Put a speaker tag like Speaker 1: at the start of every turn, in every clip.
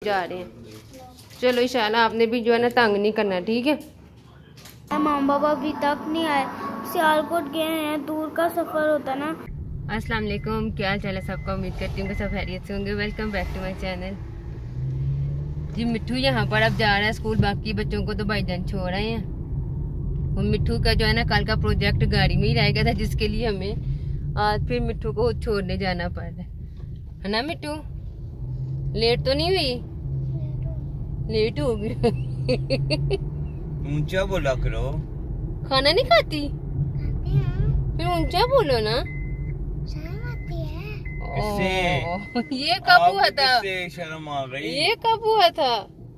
Speaker 1: जा रहे हैं। चलो इंशाल्लाह आपने भी जो है ना तंग नहीं करना, ठीक है।
Speaker 2: माँ बाबा अभी तक नहीं आए, सियालकोट गए हैं, दूर का सफर होता है ना।
Speaker 1: अस्सलाम वालेकुम, क्या हाल चाल है सबका। उम्मीद करती हूँ कि सब खैरियत से होंगे। Welcome back to my channel. जी मिट्ठू यहाँ पर अब जा रहा है स्कूल, बाकी बच्चों को तो भाईजान छोड़ रहे हैं। और मिट्ठू का जो है ना कल का प्रोजेक्ट गाड़ी में ही रह गया था, जिसके लिए हमें आज फिर मिट्ठू को छोड़ने जाना पड़ रहा है ना। मिट्ठू लेट तो नहीं हुई? लेट हो गई।
Speaker 3: ऊंचा बोला करो।
Speaker 1: खाना नहीं खाती? फिर ऊंचा बोलो ना। ये कब हुआ था?
Speaker 3: शर्म आ गई।
Speaker 1: ये कब हुआ था?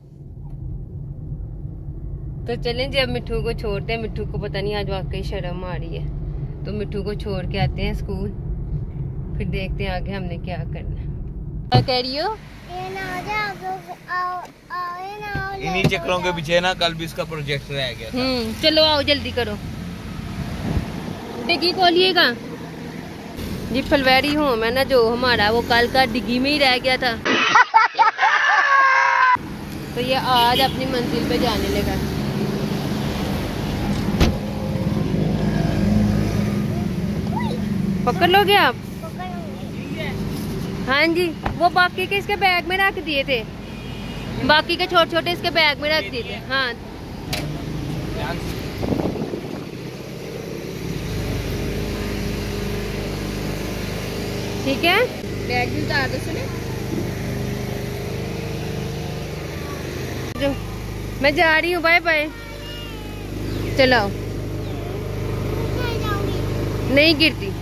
Speaker 1: तो चलें जी अब मिट्ठू को छोड़ते हैं। मिट्ठू को पता नहीं आज वाकई शर्म आ रही है, तो मिट्ठू को छोड़ के आते हैं स्कूल, फिर देखते हैं आगे हमने क्या करना है। क्या कह रही हो?
Speaker 3: इन्हीं चक्करों के पीछे ना कल भी इसका प्रोजेक्ट रह गया था।
Speaker 1: चलो आओ जल्दी करो। डिग्गी खोलिएगा जी। फलवैरी हूँ मैं ना, जो हमारा वो कल का डिग्गी में ही रह गया था, तो ये आज अपनी मंजिल पे जाने लगा। पकड़ लोगे आप? हाँ जी, वो बाकी के इसके बैग में रख दिए थे, बाकी के छोटे छोटे इसके बैग में रख दिए थे। हाँ ठीक है, बैग भी उतार दो। सुने जो मैं जा रही हूँ, बाय बाय। चलाओ, नहीं गिरती।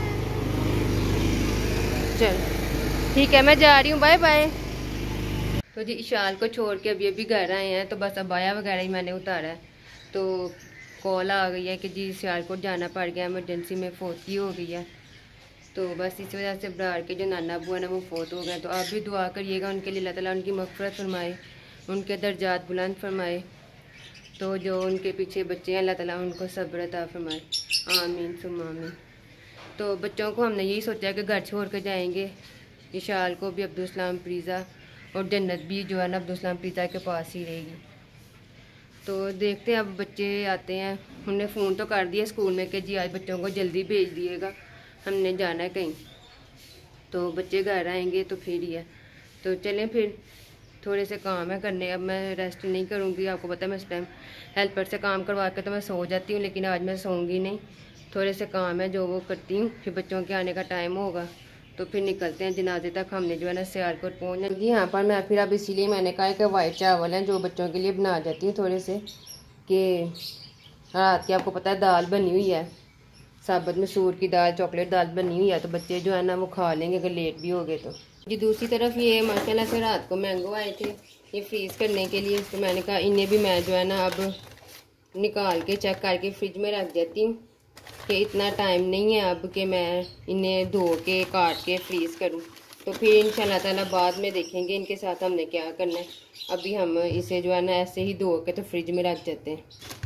Speaker 1: चल ठीक है, मैं जा रही हूँ, बाय बाय। तो जी इशाल को छोड़ के अभी अभी घर आए हैं, तो बस अबाया वगैरह ही मैंने उतारा है, तो कॉल आ गई है कि जी सियालकोट जाना पड़ गया, इमरजेंसी में फौती हो गई है। तो बस इस वजह से बरार के जो नाना अबू है ना वो फौत हो गए। तो आप भी दुआ करिएगा उनके लिए, अल्लाह ताला उनकी मग़फ़िरत फरमाए, उनके दर्जात बुलंद फरमाए। तो जो उनके पीछे बच्चे हैं अल्लाह ताला उनको सब्र अता फरमाए, आमीन सुम्मा आमीन। तो बच्चों को हमने यही सोचा है कि घर छोड़ कर जाएंगे। इशाल को भी अब्दुलसलाम प्रीज़ा और जन्नत भी जो है ना अब्दुलसलाम प्रीज़ा के पास ही रहेगी। तो देखते हैं अब बच्चे आते हैं। उन्होंने फ़ोन तो कर दिया स्कूल में कि जी आज बच्चों को जल्दी भेज दिएगा, हमने जाना है कहीं। तो बच्चे घर आएंगे तो फिर ही है। तो चलें फिर, थोड़े से काम है करने। अब मैं रेस्ट नहीं करूँगी, आपको पता है मैं इस टाइम हेल्पर से काम करवा के तो मैं सो जाती हूँ, लेकिन आज मैं सोऊंगी नहीं। थोड़े से काम है जो वो करती हूँ, फिर बच्चों के आने का टाइम होगा तो फिर निकलते हैं। जनाजे तक हमने जो है ना सियालकोट पहुँचना जी। यहाँ पर मैं फिर अब इसीलिए मैंने कहा कि वाइट चावल हैं जो बच्चों के लिए बना जाती हूँ थोड़े से, कि रात की आपको पता है दाल बनी हुई है, साबुत मसूर की दाल, चॉकलेट दाल बनी हुई है, तो बच्चे जो है ना वो खा लेंगे अगर लेट भी हो गए तो जी। दूसरी तरफ ये माशाल्लाह से रात को मैंगो आए थे ये फ्रीज़ करने के लिए, तो मैंने कहा इन्हें भी मैं जो है ना अब निकाल के चेक करके फ्रिज में रख देती हूँ, कि इतना टाइम नहीं है अब कि मैं इन्हें धो के काट के फ्रीज़ करूँ। तो फिर इंशाल्लाह ताला बाद में देखेंगे इनके साथ हमने क्या करना है। अभी हम इसे जो है ना ऐसे ही धो के तो फ्रिज में रख देते हैं।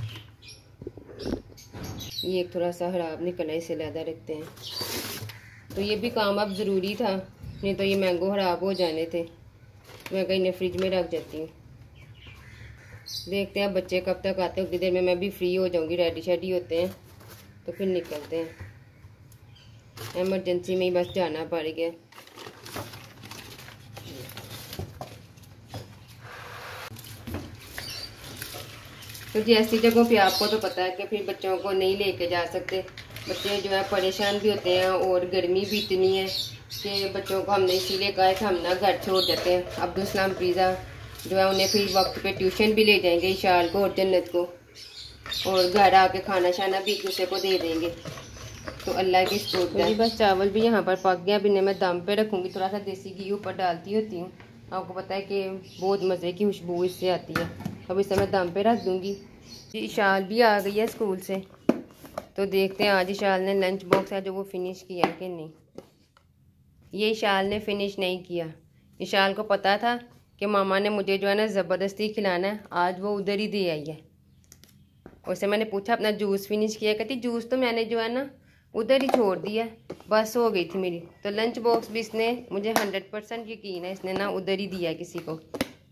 Speaker 1: ये थोड़ा सा ख़राब निकला, इसे ज़्यादा रखते हैं। तो ये भी काम अब ज़रूरी था, नहीं तो ये मैंगो ख़राब हो जाने थे। मैं कहीं फ्रिज में रख देती हूँ। देखते हैं बच्चे कब तक आते हैं, उतनी देर में मैं भी फ्री हो जाऊँगी, रेडी शेडी होते हैं तो फिर निकलते हैं। इमरजेंसी में ही बस जाना पड़ गया। तो जी ऐसी जगहों पे आपको तो पता है कि फिर बच्चों को नहीं लेके जा सकते, बच्चे जो है परेशान भी होते हैं और गर्मी भी इतनी है कि बच्चों को हमने इसीलिए कहा है कि हम ना घर छोड़ देते हैं। अब्दुलसलाम प्रीज़ा जो है उन्हें फिर वक्त पे ट्यूशन भी ले जाएंगे, इशाल को और जन्नत को, और घर आके खाना शाना भी एक दूसरे को दे देंगे। तो अल्लाह की शुक्र है। बस चावल भी यहाँ पर पक गया, अभी इन्हें मैं दम पे रखूँगी। थोड़ा सा देसी घी ऊपर डालती होती हूँ, आपको पता है कि बहुत मज़े की खुशबू इससे आती है। अब इसे मैं दम पे रख दूँगी जी। इशाल भी आ गई है स्कूल से, तो देखते हैं आज इशाल ने लंच बॉक्स है जो वो फिनिश किया कि नहीं। ये इशाल ने फिनिश नहीं किया। इशाल को पता था कि मामा ने मुझे जो है ना ज़बरदस्ती खिलाना है, आज वो उधर ही दे आई है। उससे मैंने पूछा अपना जूस फिनिश किया, कहती जूस तो मैंने जो है ना उधर ही छोड़ दिया, बस हो गई थी मेरी। तो लंच बॉक्स भी इसने, मुझे 100% यकीन है इसने ना उधर ही दिया किसी को,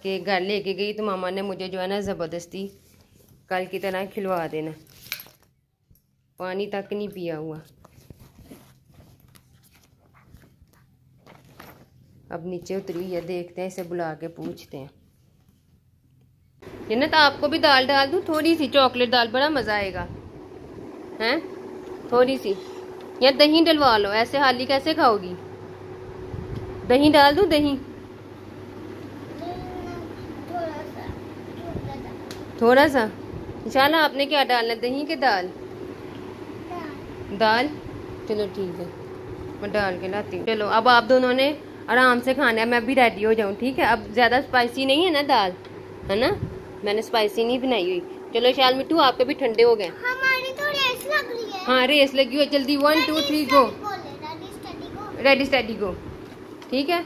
Speaker 1: कि घर लेके गई तो मामा ने मुझे जो है ना ज़बरदस्ती कल की तरह खिलवा देना। पानी तक नहीं पिया हुआ। अब नीचे उतरी है, देखते हैं, इसे बुला के पूछते हैं। जन्नत आपको भी दाल डाल दूँ? थोड़ी सी चॉकलेट दाल, बड़ा मज़ा आएगा। हैं थोड़ी सी, या दही डलवा लो, ऐसे हाली कैसे खाओगी? दही डाल दूँ? दही थोड़ा सा। इंशाल्लाह आपने क्या डालना, दही के दाल? दाल, चलो ठीक है, मैं डाल के लाती हूँ। चलो अब आप दोनों ने आराम से खाना है, मैं भी रेडी हो जाऊँ, ठीक है? अब ज़्यादा स्पाइसी नहीं है ना दाल, है ना? मैंने स्पाइसी नहीं बनाई हुई। चलो शाल मिट्टू, आपके भी ठंडे हो गए।
Speaker 2: हमारी तो रेस लग रही है।
Speaker 1: हाँ रेस लगी हुई है, जल्दी 1 2 3 गो। रेडी स्टेडी गो। ठीक है,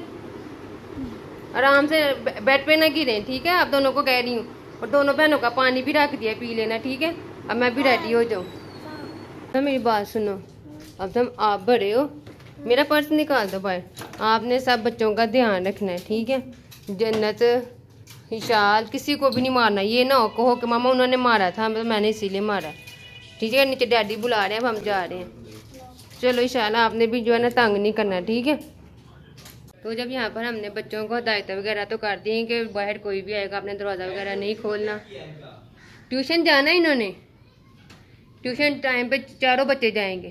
Speaker 1: आराम से बेड पे ना गिरे, ठीक है? आप दोनों को कह रही हूँ। और दोनों बहनों का पानी भी रख दिया, पी लेना, ठीक है? अब मैं भी रेडी हो जाऊँ। तो मेरी बात सुनो, अब तुम आप बड़े हो, मेरा पर्स निकाल दो बाहर। आपने सब बच्चों का ध्यान रखना है, ठीक है? जन्नत, विशाल, किसी को भी नहीं मारना। ये ना हो कहो कि मामा उन्होंने मारा था, मैंने इसीलिए मारा, ठीक है? नीचे डैडी बुला रहे हैं, अब हम जा रहे हैं। चलो विशाल, आपने भी जो है ना तंग नहीं करना, ठीक है? तो जब यहाँ पर हमने बच्चों को हदायत वगैरह तो कर दी कि बाहर कोई भी आएगा आपने दरवाज़ा वगैरह नहीं खोलना। ट्यूशन जाना है इन्होंने, ट्यूशन टाइम पे चारों बच्चे जाएंगे।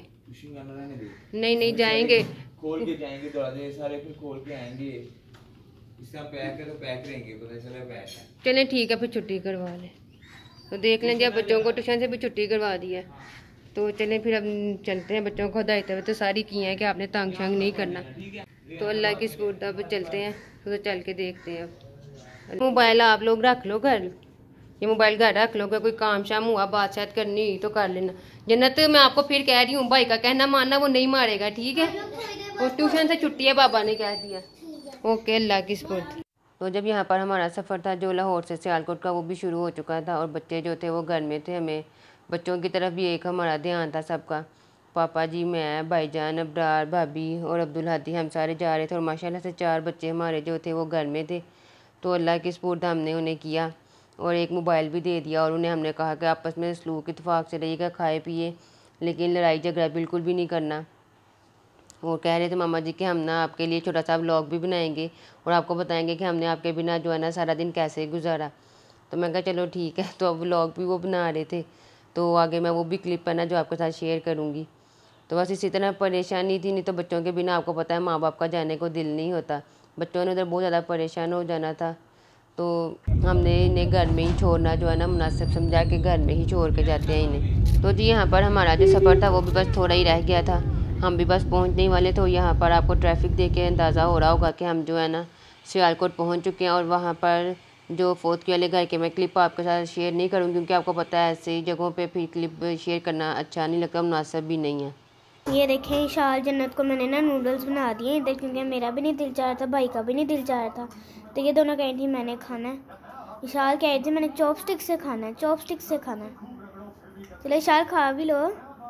Speaker 1: नहीं जाएंगे,
Speaker 3: खोल के जाएंगे दरवाजे सारे, फिर खोल के आएंगे। इसका पैक है तो पैक रहेंगे, पता चला पैक है।
Speaker 1: चले ठीक है, फिर छुट्टी करवा लें। तो देख लें, जब बच्चों को ट्यूशन से भी छुट्टी करवा दी है तो चलें फिर अब चलते हैं। बच्चों को हदायत तो सारी की हैं कि आपने तंग शंग नहीं करना। तो अल्लाह की सपोर्ट, अब चलते हैं। तो चल के देखते हैं। अब मोबाइल आप लोग रख लो घर, ये मोबाइल घर रख लो, कोई काम शाम हुआ, बात शायद करनी हुई तो कर लेना। जन्नत, मैं आपको फिर कह रही हूँ, भाई का कहना मानना, वो नहीं मारेगा, ठीक है? और ट्यूशन से छुट्टी है, बाबा ने कह दिया। ओके, अल्लाह की सपोर्ट। तो जब यहाँ पर हमारा सफ़र था जो लाहौर से सियालकोट का, वो भी शुरू हो चुका था। और बच्चे जो थे वो घर में थे। हमें बच्चों की तरफ भी एक हमारा ध्यान था सबका। पापा जी, मैं, भाईजान, अब्रार, भाभी और अब्दुल हादी, हम सारे जा रहे थे। और माशाल्लाह से 4 बच्चे हमारे जो थे वो घर में थे। तो अल्लाह की सपोर्ट हमने उन्हें किया और एक मोबाइल भी दे दिया। और उन्हें हमने कहा कि आपस में सलूक इत्तेफाक से रहिएगा, खाए पिए, लेकिन लड़ाई झगड़ा बिल्कुल भी नहीं करना। और कह रहे थे मामा जी कि हम ना आपके लिए छोटा सा व्लॉग भी बनाएंगे और आपको बताएंगे कि हमने आपके बिना जो है ना सारा दिन कैसे गुजारा। तो मैं कहा चलो ठीक है। तो अब व्लॉग भी वो बना रहे थे, तो आगे मैं वो भी क्लिप है ना जो आपके साथ शेयर करूँगी। तो बस इसी तरह परेशानी थी, नहीं तो बच्चों के बिना आपको पता है माँ बाप का जाने को दिल नहीं होता। बच्चों ने उधर बहुत ज़्यादा परेशान हो जाना था। तो हमने इन्हें घर में ही छोड़ना जो है ना मुनासिब समझा के घर में ही छोड़ के जाते हैं इन्हें। तो जी यहाँ पर हमारा जो सफ़र था वो भी बस थोड़ा ही रह गया था, हम भी बस पहुँचने ही वाले। तो यहाँ पर आपको ट्रैफिक देख के अंदाज़ा हो रहा होगा कि हम जो है ना सियालकोट पहुँच चुके हैं। और वहाँ पर जो फोर्थ वाले घर के मैं क्लिप आपके साथ शेयर नहीं करूँ, क्योंकि आपको पता है ऐसी जगहों पे फिर क्लिप शेयर करना अच्छा नहीं लगता, मुनासिब भी नहीं है।
Speaker 2: ये देखें, विशाल जन्नत को मैंने ना नूडल्स बना दिए इधर, क्योंकि मेरा भी नहीं दिल चाह रहा था, भाई का भी नहीं दिल चाह रहा था। तो ये दोनों कह रही थी मैंने खाना है, विशाल कह रही थी मैंने चॉपस्टिक से खाना है, चॉपस्टिक से खाना है। चलो विशाल खा भी लो।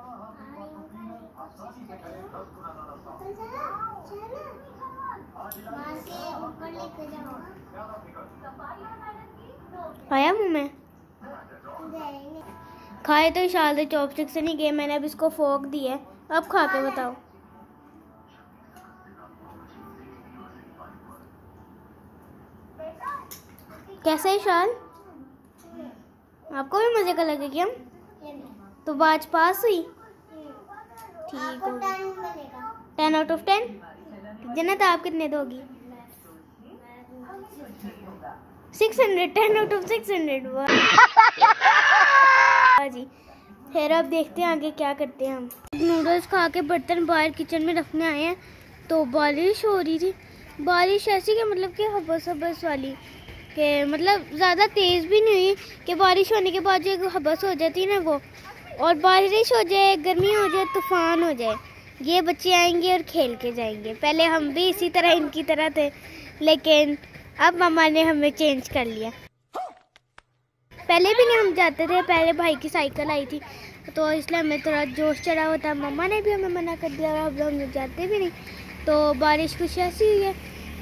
Speaker 2: आया मुँह में खाए तो विशाल चॉपस्टिक से नहीं गए, मैंने अब इसको फोक दी है। अब खा के बताओ कैसा है विशाल? आपको भी मजे का लगे क्या? तो बाज पास हुई? ठीक हो, 10 आउट ऑफ 10। जन्नत आप कितने दोगी? 600, 10 आउट ऑफ 600। जी, फिर अब देखते हैं आगे क्या करते हैं हम। नूडल्स खा के बर्तन बाहर किचन में रखने आए हैं, तो बारिश हो रही थी। बारिश ऐसी कि मतलब कि हबस हबस वाली, कि मतलब ज़्यादा तेज़ भी नहीं हुई कि बारिश होने के बाद जो हबस हो जाती है ना वो, और बारिश हो जाए, गर्मी हो जाए, तूफ़ान हो जाए, ये बच्चे आएंगे और खेल के जाएंगे। पहले हम भी इसी तरह इनकी तरह थे, लेकिन अब मम्मा ने हमें चेंज कर लिया। पहले भी नहीं हम जाते थे, पहले भाई की साइकिल आई थी तो इसलिए हमें थोड़ा जोश चढ़ा हुआ था। मम्मा ने भी हमें मना कर दिया और अब हम जाते भी नहीं। तो बारिश कुछ ऐसी हुई है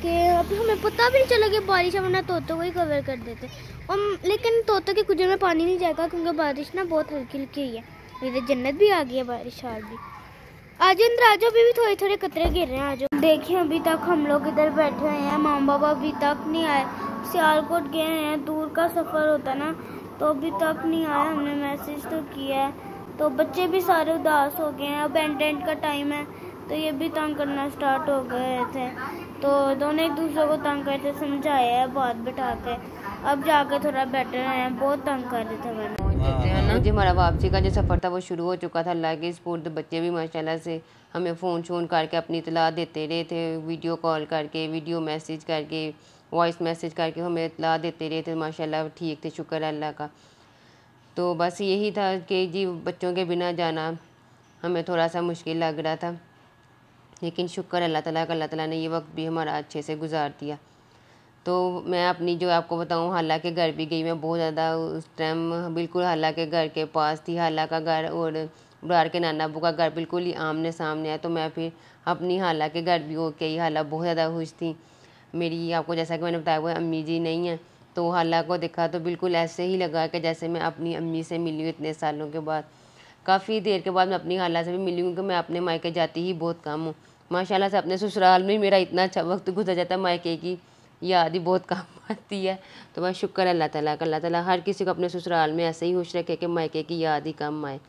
Speaker 2: कि अभी हमें पता भी नहीं चला कि बारिश है, वरना तोतों को ही कवर कर देते। और लेकिन तोतों के कुजर में पानी नहीं जाएगा क्योंकि बारिश ना बहुत हल्की हल्की हुई है। इधर जन्नत भी आ गई है बारिश आज भी। आज अंदर आज अभी भी थोड़े थोड़े कतरे गिर रहे हैं। आज देखिए अभी तक हम लोग इधर बैठे हुए हैं, माँ बाबा अभी तक नहीं आए। सियालकोट गए हैं, दूर का सफ़र होता ना, तो अभी तक नहीं आया। हमने मैसेज तो किया है, तो बच्चे भी सारे उदास हो गए हैं। अब एंड का टाइम है तो ये भी तंग करना स्टार्ट हो गए थे, तो दोनों एक दूसरे को तंग करते समझाया है बात बिठा के। अब जाके थोड़ा बेटर है, बहुत तंग कर रहे थे मैंने।
Speaker 1: जी हमारा वापसी का जो सफ़र था वो शुरू हो चुका था। अल्लाह के स्पोर्ट बच्चे भी माशाल्लाह से हमें फ़ोन शोन करके अपनी इतला देते रहे थे, वीडियो कॉल करके, वीडियो मैसेज करके, वॉइस मैसेज करके हमें इतला देते रहे थे। माशाल्लाह ठीक थे, शुक्र है अल्लाह का। तो बस यही था कि जी बच्चों के बिना जाना हमें थोड़ा सा मुश्किल लग रहा था, लेकिन शुक्र अल्लाह ताला का, अल्लाह ताला ने ये वक्त भी हमारा अच्छे से गुजार दिया। तो मैं अपनी जो आपको बताऊं, हाला के घर भी गई मैं बहुत ज़्यादा उस टाइम। बिल्कुल हाला के घर के पास थी, हाला का घर और उड़ार के नाना अबू का घर बिल्कुल ही आमने सामने है। तो मैं फिर अपनी हाला के घर भी होके ही हाला बहुत ज़्यादा खुश थी। मेरी आपको जैसा कि मैंने बताया वो अम्मी जी नहीं है, तो हाला को देखा तो बिल्कुल ऐसे ही लगा कि जैसे मैं अपनी अम्मी से मिली हूँ इतने सालों के बाद। काफ़ी देर के बाद मैं अपनी हाला से भी मिली हूँ, क्योंकि मैं अपने मायके जाती ही बहुत कम हूँ। माशाल्लाह से अपने ससुराल में मेरा इतना अच्छा वक्त गुजर जाता है, मायके की याद ही बहुत काम आती है। तो मैं शुक्र अल्लाह ताला का, अल्लाह ताला हर किसी को अपने ससुराल में ऐसे ही खुश रखे कि मायके की याद ही कम आए।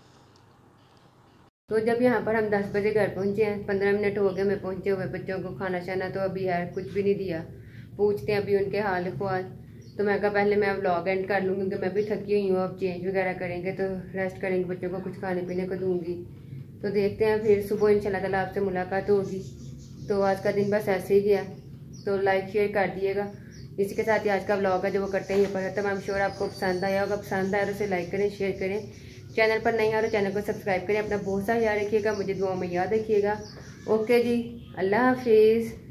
Speaker 1: तो जब यहाँ पर हम 10 बजे घर पहुँचे हैं, 15 मिनट हो गए मैं पहुँचे हुए। बच्चों को खाना शाना तो अभी यार कुछ भी नहीं दिया, पूछते हैं अभी उनके हाल ख्वाल। तो मैं कहा पहले मैं व्लॉग एंड कर लूँ क्योंकि मैं भी थकी हुई हूँ। अब चेंज वगैरह करेंगे तो रेस्ट करेंगे, बच्चों को कुछ खाने पीने को दूँगी। तो देखते हैं फिर सुबह इंशाल्लाह ताला आपसे मुलाकात होगी। तो आज का दिन बस ऐसे ही गया, तो लाइक शेयर कर दिएगा। इसी के साथ ही आज का व्लॉग है जो वो करते हैं ये पर खत्म। आई एम श्योर आपको पसंद आया होगा। पसंद आया तो उसे लाइक करें, शेयर करें। चैनल पर नहीं आ रहे चैनल को सब्सक्राइब करें। अपना बहुत सा ख्याल रखिएगा, मुझे दुआ में याद रखिएगा। ओके जी, अल्लाह हाफिज़।